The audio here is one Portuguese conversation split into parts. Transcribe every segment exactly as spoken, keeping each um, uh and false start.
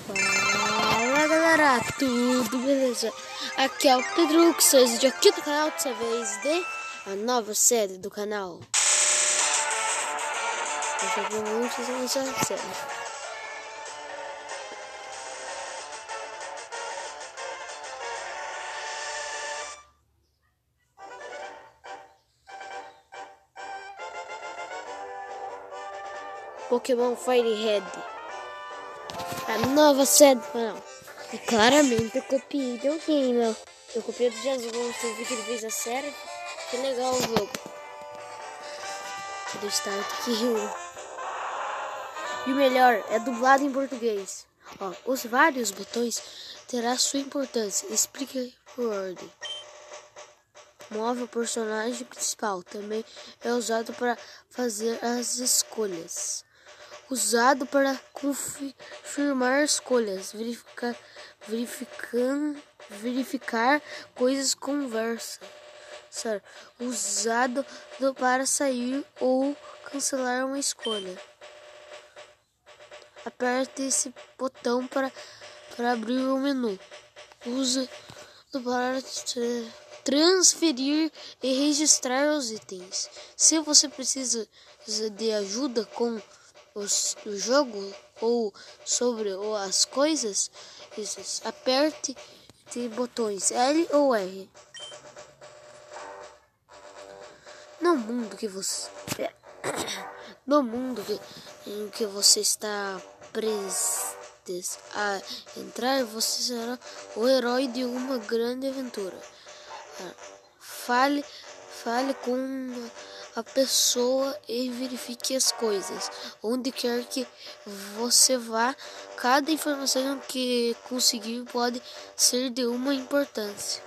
Fala galera, tudo beleza? Aqui é o Pedrux, hoje aqui do canal, dessa vez de a nova série do canal. Eu já vi muitos nessa série. Pokémon Fire Red, a nova série do canal. E claramente eu copiei de alguém, né? Eu copiei do Jesus, eu vi que ele fez a série. Que legal o jogo. Vou start aqui. E o melhor, é dublado em português. Ó, os vários botões terá sua importância. Explica por ordem. Move o personagem principal. Também é usado para fazer as escolhas. Usado para confirmar escolhas, verificar, verificando, verificar coisas, conversa. Certo. Usado para sair ou cancelar uma escolha. Aperte esse botão para, para abrir o menu. Use para transferir e registrar os itens. Se você precisa de ajuda com Os, o jogo ou sobre ou as coisas, isso, aperte de botões L ou R. No mundo que você no mundo que, em que você está prestes a entrar, você será o herói de uma grande aventura. Fale, fale com a pessoa e verifique as coisas. Onde quer que você vá, cada informação que conseguir pode ser de uma importância.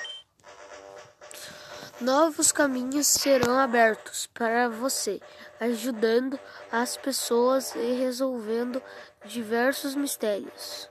Novos caminhos serão abertos para você, ajudando as pessoas e resolvendo diversos mistérios.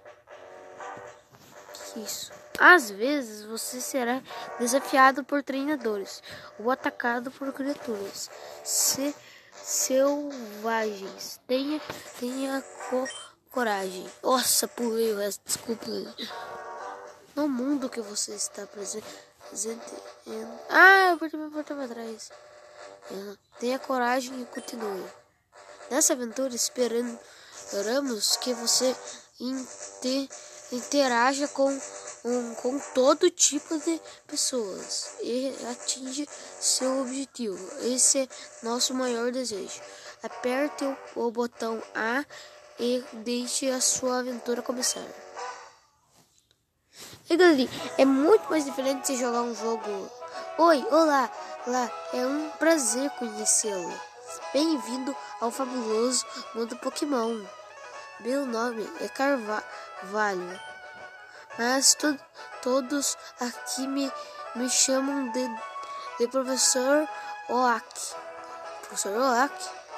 Isso. Às vezes você será desafiado por treinadores ou atacado por criaturas se, selvagens. Tenha, tenha co, coragem. Nossa, pulei o resto, desculpa. No mundo que você está presente. Em... Ah, eu perdi meu portão para trás. Tenha coragem e continue. Nessa aventura esperando, esperamos que você inte, interaja com Um, com todo tipo de pessoas e atinge seu objetivo. Esse é nosso maior desejo. Aperte o, o botão A e deixe a sua aventura começar. E galera, é muito mais diferente de jogar um jogo. Oi, olá, olá, é um prazer conhecê-lo. Bem-vindo ao fabuloso mundo Pokémon. Meu nome é Carvalho. Mas to, todos aqui me, me chamam de, de Professor Oak. Professor Oak?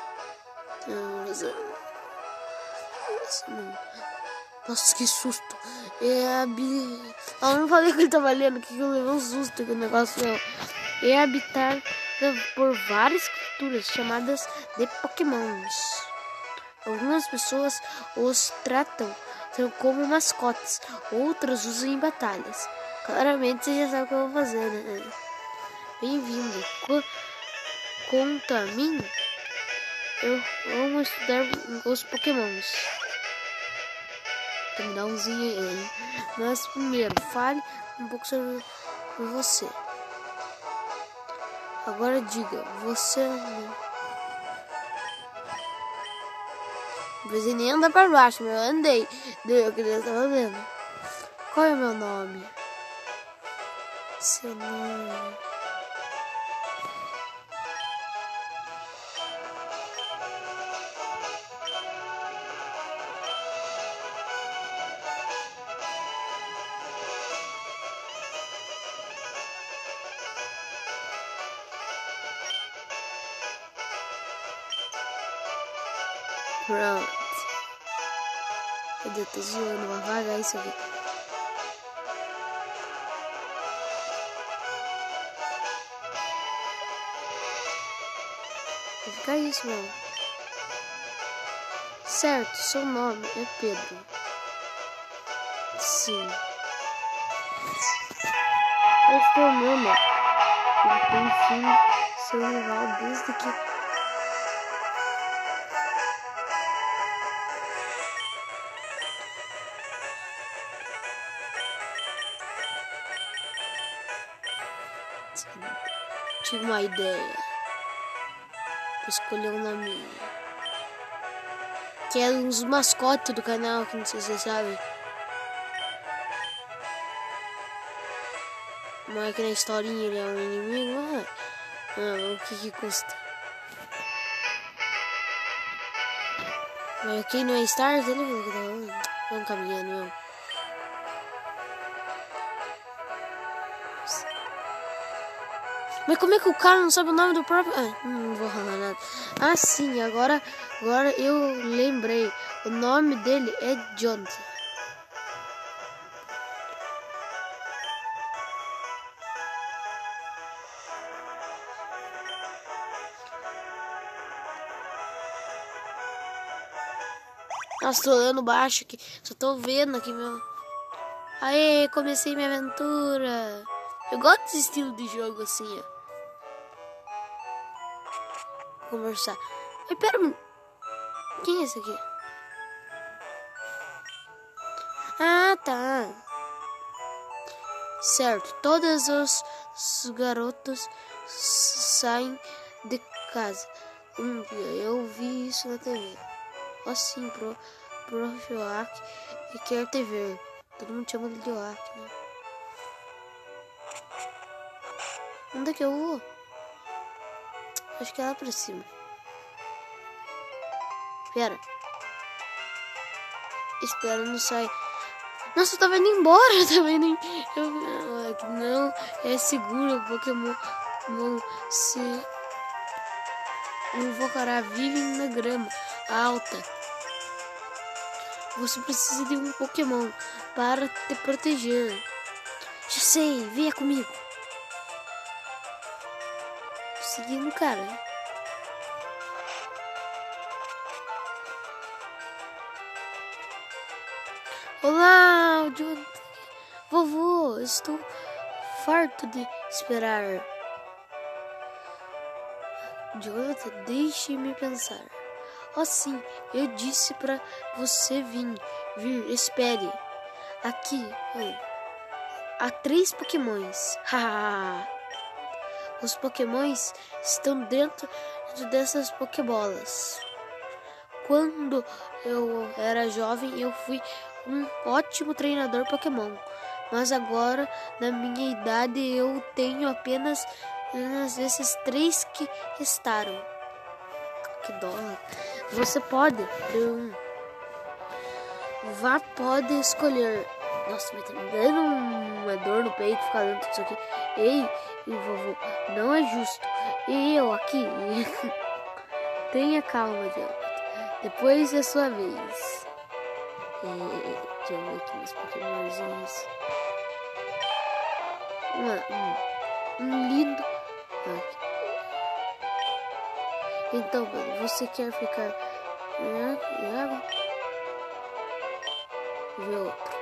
Nossa, que susto. É habi... ah, eu não falei que ele tava lendo, que eu levei um susto com o negócio. Não. É habitada por várias criaturas chamadas de Pokémons. Algumas pessoas os tratam como mascotes, outras usam em batalhas. Claramente você já sabe o que eu vou fazer, né? Bem-vindo. Co Conta a mim. Eu vamos estudar os Pokémons. Tem que dar umzinho aí. Mas primeiro, fale um pouco sobre você. Agora diga, você... Você nem anda para baixo, mas eu andei. Eu queria estar vendo. Qual é o meu nome? Seu nome. Pronto. Eu tô zoando, mas vai vagar isso aqui. Vai ficar isso, mano. Certo, seu nome é Pedro. Sim. Esse problema, ele tem sim seu rival desde que tive uma ideia. Vou escolher um nome que é um dos mascotes do canal, que não sei se vocês sabem. Mas que na historinha ele é um inimigo. Ah, ah, o que que custa? Mas quem não é Stars, ele vamos caminhando mesmo. Mas como é que o cara não sabe o nome do próprio... Ah, não vou falar nada. Ah, sim, agora, agora eu lembrei. O nome dele é Jonathan. Nossa, tô olhando baixo aqui. Só tô vendo aqui meu... Aê, comecei minha aventura. Eu gosto desse estilo de jogo assim, ó. Conversar. Ai, pera, quem é esse aqui? Ah, tá. Certo, todas os, os garotos saem de casa. Um dia eu vi isso na T V. Assim, pro, pro Joaquim e quer te ver. Todo mundo chama ele de Joaquim, né? Onde é que eu vou? Acho que é lá pra cima. Pera. Espera, não sai. Nossa, eu tava indo embora. Eu tava indo em... eu... Não, é seguro. O Pokémon não se invocará. Vivem na grama alta. Você precisa de um Pokémon para te proteger. Já sei, venha comigo. Seguindo o cara. Olá, Jonathan. Vovô, estou farto de esperar. Jonathan, deixe-me pensar. Oh, sim, eu disse pra você vir. Vir, espere. Aqui, oh. Há três Pokémons. Os Pokémons estão dentro dessas Pokébolas. Quando eu era jovem, eu fui um ótimo treinador Pokémon. Mas agora, na minha idade, eu tenho apenas esses três que restaram. Que dó. Você pode. Um. Vá, pode escolher. Nossa, mas tá me dando uma dor no peito ficar dando isso aqui. Ei, vovô, não é justo. E eu aqui. Tenha calma, Jonathan. Depois é sua vez. É, deixa eu ver aqui meus Pokémonzinhos. Um, um lindo. Aqui. Então, você quer ficar em água? Vê outro.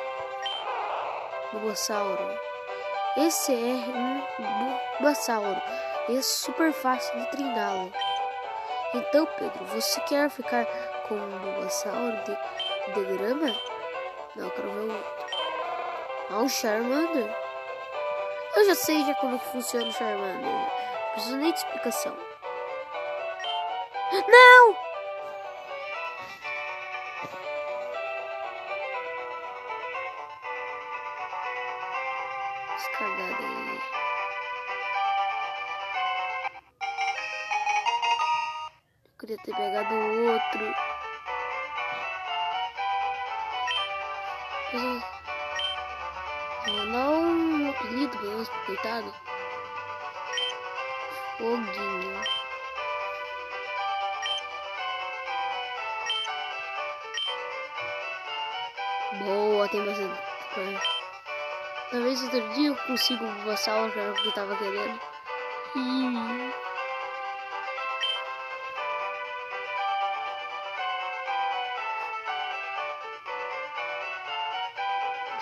Bulbasauro. Esse é um Bulbasauro. É super fácil de treiná-lo. Então, Pedro, você quer ficar com um Bulbasauro de, de grama? Não, eu quero ver o outro. Ah, o Charmander. Eu já sei já como que funciona o Charmander. Não preciso nem de explicação. Não! Cagada aí. Eu queria ter pegado o outro. Vou dar um apelido pra nós, coitado. Foguinho. Boa, tem bastante coisa. Talvez outro dia eu consiga um Bulbasauro, que era o que eu tava querendo. Ih.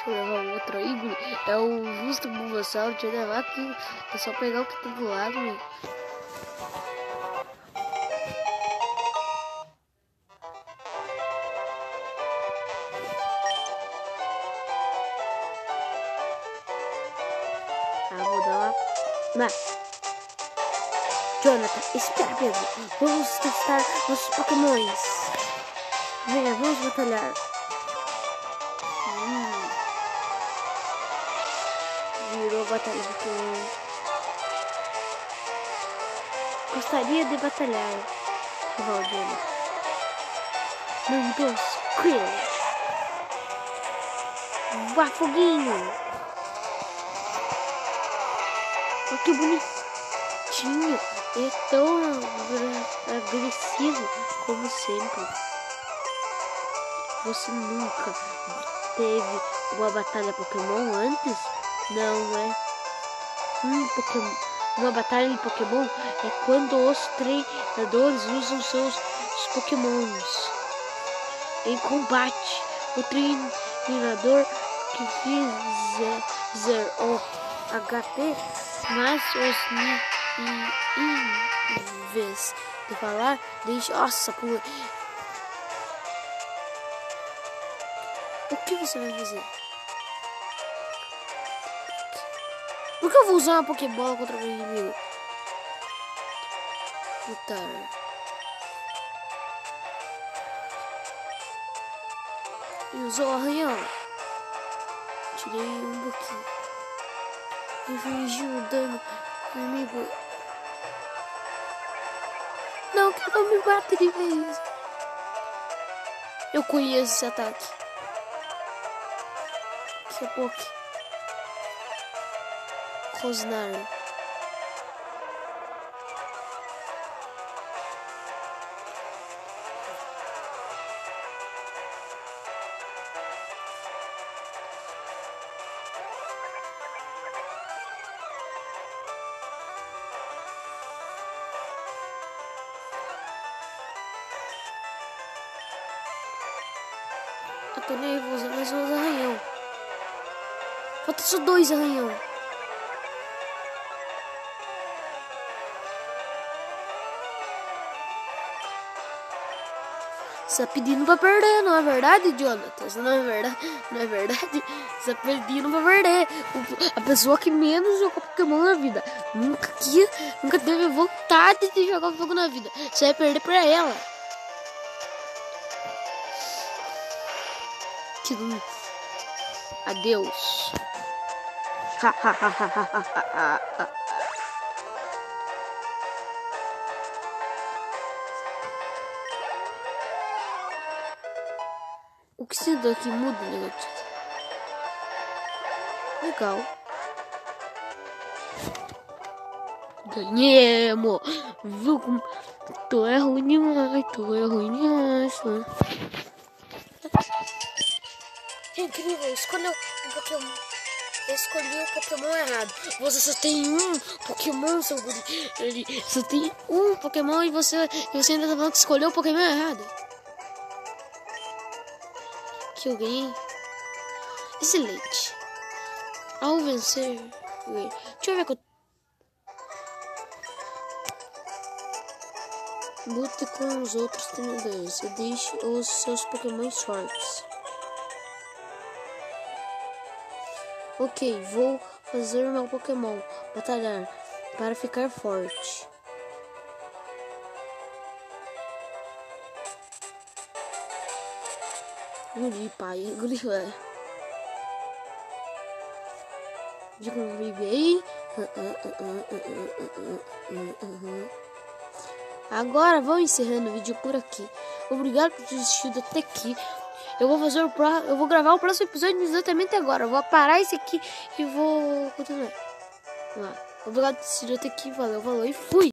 Se eu levar o outro ícone, é o justo Bulbasaur. Deixa eu levar aqui. É só pegar o que tá do lado, meu. Ah, vou dar uma... Não. Jonathan, espera, Pedro. Vamos testar nossos Pokémons. Venha, vamos batalhar. Hum. Virou batalha de Pokémon. Gostaria de batalhar. Rival Jonathan. Mandos Quill. Bafoguinho. Olha que bonitinho. É tão agressivo como sempre. Você nunca teve uma batalha Pokémon antes? Não é? Um Pokémon, uma batalha de Pokémon é quando os treinadores usam seus Pokémons em combate. O treinador que fizer o H P, mas os E em vez de falar, deixa. Nossa, pula. O que você vai fazer? Por que eu vou usar uma Pokébola contra o meu inimigo? Lutar. E usou o arranhão. Tirei um pouquinho. Infligiu um dano no inimigo. Não, que não me bate de vez. Eu conheço esse ataque. Que é pouco. Rosnar. Eu tô nervoso, mas eu uso arranhão. Falta só dois arranhão. Você tá pedindo pra perder, não é verdade, Jonathan? Não é verdade? Não é verdade? Você tá pedindo pra perder. A pessoa que menos jogou Pokémon na vida. Nunca quis, nunca teve vontade de jogar um jogo na vida. Você vai perder pra ela. Adeus. O que se dá aqui muda, né? Legal. Ganhemos. Viu como tu é ruim demais, tu é ruim demais, né? Incrível, escolheu um Pokémon. Eu escolhi o Pokémon errado. Você só tem um Pokémon, seu guri. Ele só tem um Pokémon e você, e você ainda tá falando que escolheu o Pokémon errado. Que eu ganhei. Excelente. Ao vencer. Deixa eu ver que eu... Lute com os outros treinadores e deixe os seus Pokémon fortes. Ok, vou fazer meu Pokémon batalhar para ficar forte. Guri, pai, guri, velho. De conviver aí. Agora vou encerrando o vídeo por aqui. Obrigado por ter assistido até aqui. Eu vou fazer o pro... eu vou gravar o próximo episódio exatamente agora. Eu vou parar esse aqui e vou continuar. Vamos lá. Obrigado por ter assistido até aqui. Valeu, falou e fui!